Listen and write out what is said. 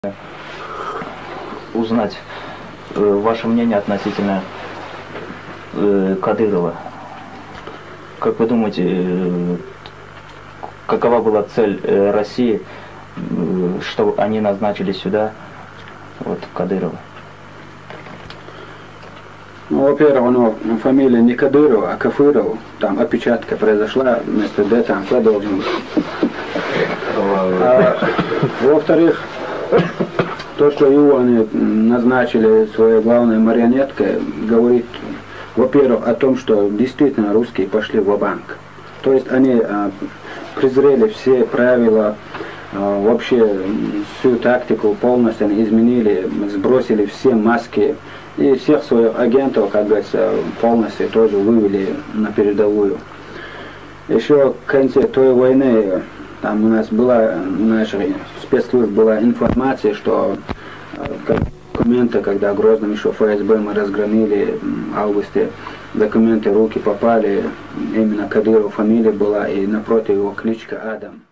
Узнать ваше мнение относительно Кадырова. Как вы думаете, какова была цель России, что они назначили сюда вот Кадырова? Ну, во-первых, фамилия не Кадырова, а Кафырова. Там опечатка произошла, вместо Д там К должен быть. Во-вторых, то, что его они назначили своей главной марионеткой, говорит, во-первых, о том, что действительно русские пошли ва-банк. То есть они презрели все правила, вообще всю тактику полностью они изменили, сбросили все маски и всех своих агентов, как говорится, полностью тоже вывели на передовую. Еще в конце той войны там у нас была, у наших спецслужб была информация, что документы, когда Грозным еще ФСБ мы разгромили в августе, документы в руки попали, именно Кадырова фамилия была, и напротив его кличка Адам.